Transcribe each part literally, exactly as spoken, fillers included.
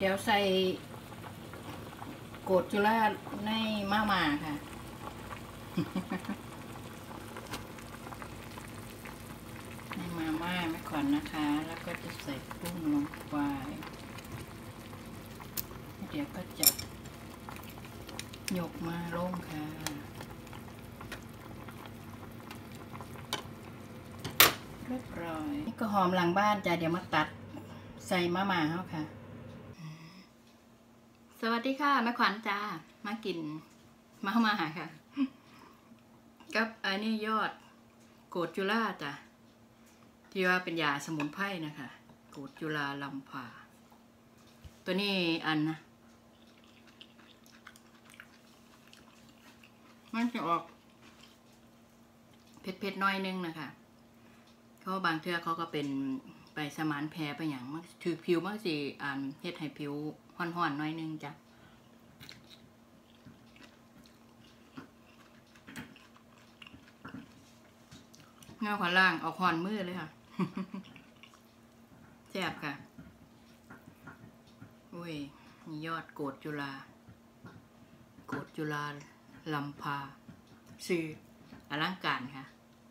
ดี๋ยวใส่โกดจุฬาในมาม่าค่ะในมาม่าไว้ก่อนนะคะแล้วก็จะใส่กุ้งลงไปเดี๋ยวก็จะยกมาลงค่ะเรียบร้อยนี่ก็หอมหลังบ้านจ้ะเดี๋ยวมาตัดใส่มาม่าเขาค่ะสวัสดีค่ะแม่ขวัญจ้ามากินมาเข้ามาหาค่ะกับอันนี้ยอดโกดจุฬาจ้ะที่ว่าเป็นยาสมุนไพรนะคะโกดจุฬาลำพาตัวนี้อันนะมันจะออกเผ็ดๆน้อยนึงนะคะเขาบางเทื่อเขาก็เป็นไปสมานแพ้ไปอย่างมันถือผิวมันสิอ่านเฮ็ดให้ผิวห่อนๆน้อยนึงจ้ะเงาขวาล่างเอาห่อนมือเลยค่ะแซ่บค่ะอุ้ยมียอดโกดจุฬาโกดจุฬาลำพาซื้ออลังการค่ะ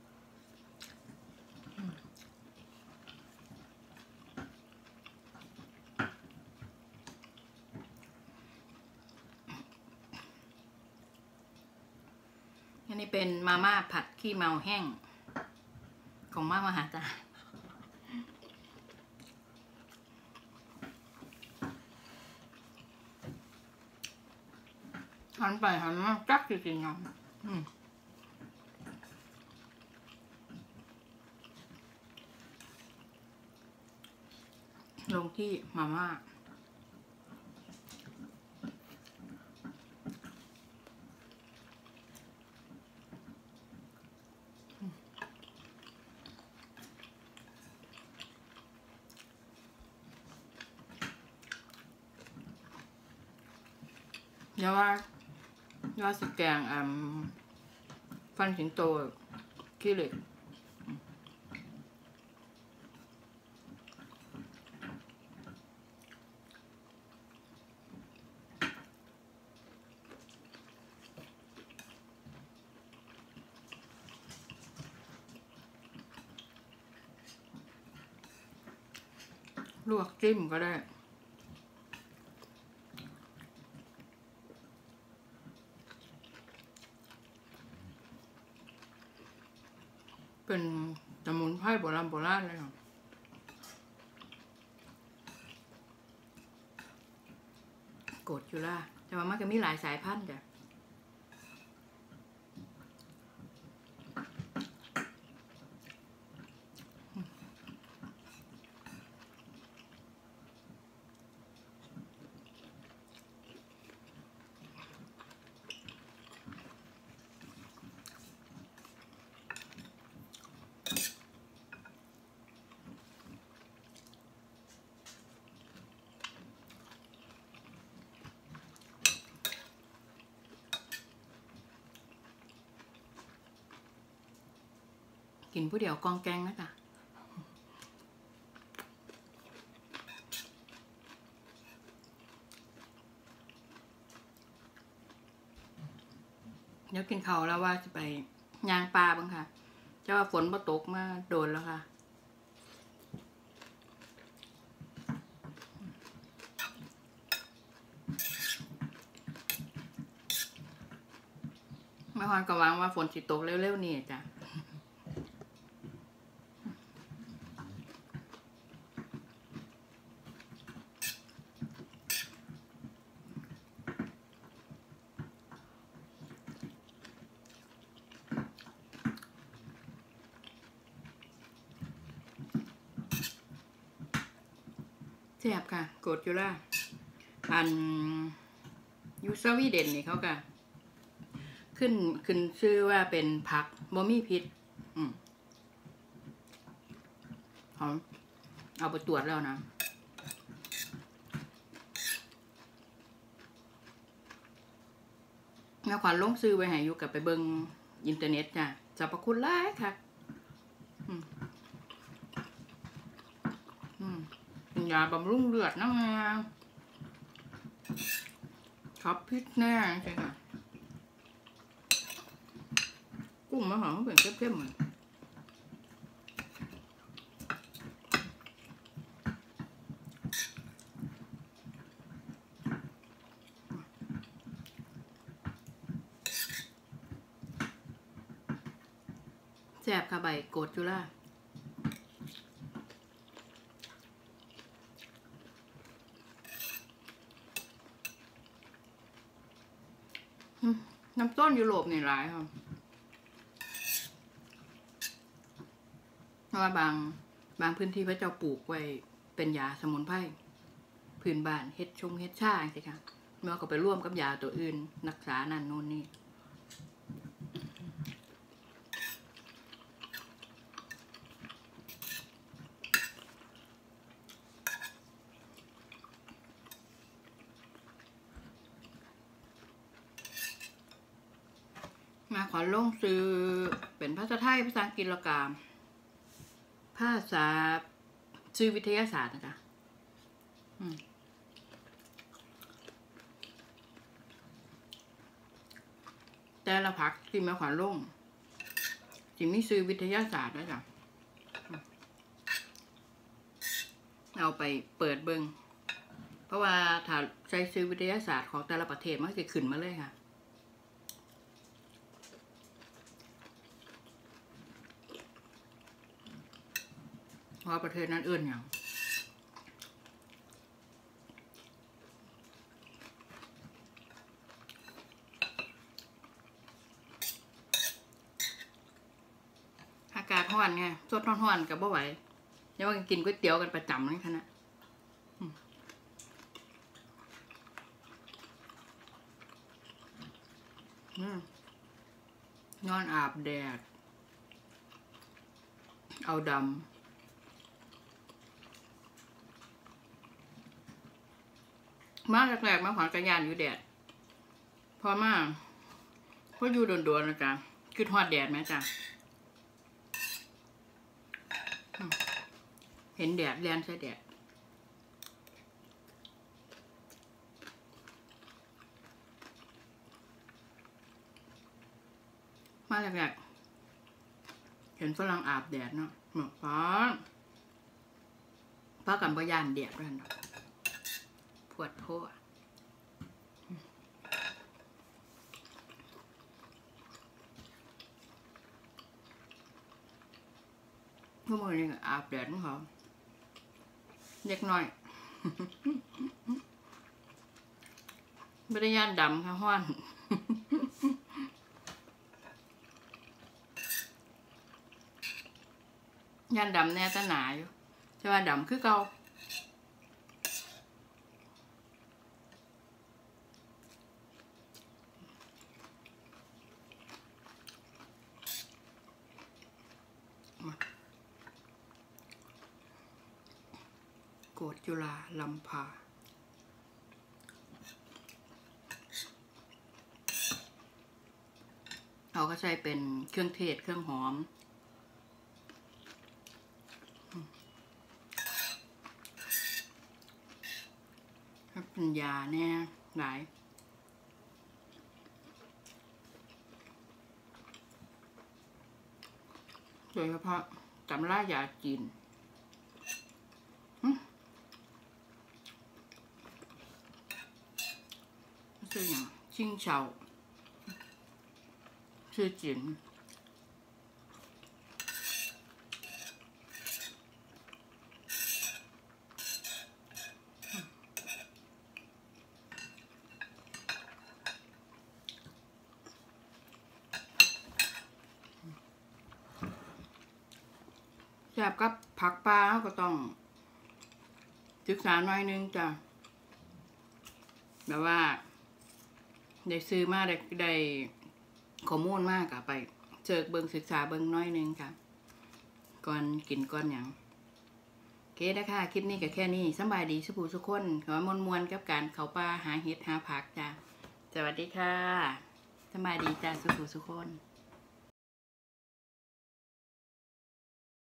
อันนี้เป็นมาม่าผัดขี้เมาแห้งของม่ามหาจ้าหันไปหันมาจักจริงๆเนาะลงที่มาม่าเดี๋ยวว่าว่าสแกงอ่าฟันสิงโตขี้เหล็กลวกจิ้มก็ได้เป็นสมุนไพรโบราณโบราณเลยค่ะโกดจุฬาแต่ว่ามันก็มีหลายสายพันธุ์จ้ะกินผู้เดียวกองแกงนะจ๊ะเดี๋ยวกินข้าวแล้วว่าจะไปย่างปลาบ้างค่ะจะว่าฝนมาตกมาโดนแล้วค่ะเมื่อวานก็หวังว่าฝนสิตกเร็วๆนี่จ้ะแซ่บค่ะโกดจุฬาอันยูสวีเดนนี่เขาก็ขึ้นขึ้นชื่อว่าเป็นผักบ่มีพิษอืมเอาเอาไปตรวจแล้วนะแล้วขวัญลงซื้อไว้ให้อยู่กับไปเบิ่งอินเทอร์เน็ตจ้ะสรรพคุณหลายค่ะอืมอืมเป็นยาบำรุงเลือดนะแม่ช็อปพิษแน่ใช่ค่ะกุ้งมะหอมเป็นเข้มๆเหมือนแซ่บค่ะใบโกดจุฬาน้ำต้นยุโรปนี่หลายค่ะเพราะว่าบางบางพื้นที่พระเจ้าปลูกไว้เป็นยาสมุนไพรพื้นบ้านเฮ็ดชงเฮ็ดชาสิค่ะเมื่อก็ไปร่วมกับยาตัวอื่นรักษานั่นโน่นนี่มาขอลงซื้อเป็นภาษาไทยภาษาอังกฤษและกาภาษาชื่อวิทยาศาสตร์นะจ๊ะแต่ละพักที่มาขอลงที่มีชื่อวิทยาศาสตร์นะจ๊ะเอาไปเปิดเบิ่งเพราะว่าถ้าใช้ชื่อวิทยาศาสตร์ของแต่ละประเทศมันจะขึ้นมาเลยค่ะเพราะประเทศนั้นเอื้อนอย่างอากาศร้อนไงสดร้อนๆกับบ่ไหวยังว่ากินก๋วยเตี๋ยวกันประจำเลยค่ะนะนอนอาบแดดเอาดำมาแรกๆมาขอนกระยานอยู่แดดพอมาพออยู่โดนๆนะจ๊ะคือทอดแดดไหมจ๊ะเห็นแดดเรียนใช้แดดมาแรกๆเห็นฝรั่งอาบแดดเนาะหมอกฟ้าฟ้ากันพยานแดดด้วยเนาะปวดโผล่ทุกมื้อนี้อาบแดดของเขาเล็กน้อยไม่ได้ย่านดำค่ะห้อนย่านดำแน่ตาหนาอยู่ใช่ว่าดำคือเก่าโกดจุฬาลำพาเขาก็ใช้เป็นเครื่องเทศเครื่องหอมเป็นยาแน่หลายโดยเฉพาะตำรายาจีนชื่ออย่างชิงเฉาชื่อจีนแซ่บกับผักปลาก็ต้องศึกษาหน่อยนึงจ้ะแบบว่าได้ซื้อมาได้ได้ข้อมูลมากอะไปเจอเบิ่งศึกษาเบิ่งน้อยนึงค่ะก่อนกินก่อนอย่างโอเคนะคะคลิปนี้ก็แค่นี้สบายดีสุภูสุขคนขอมวลมวลกับการเข้าป่าหาเห็ดหาผักจ้ะสวัสดีค่ะสบายดีจ้ะสุภูสุขคน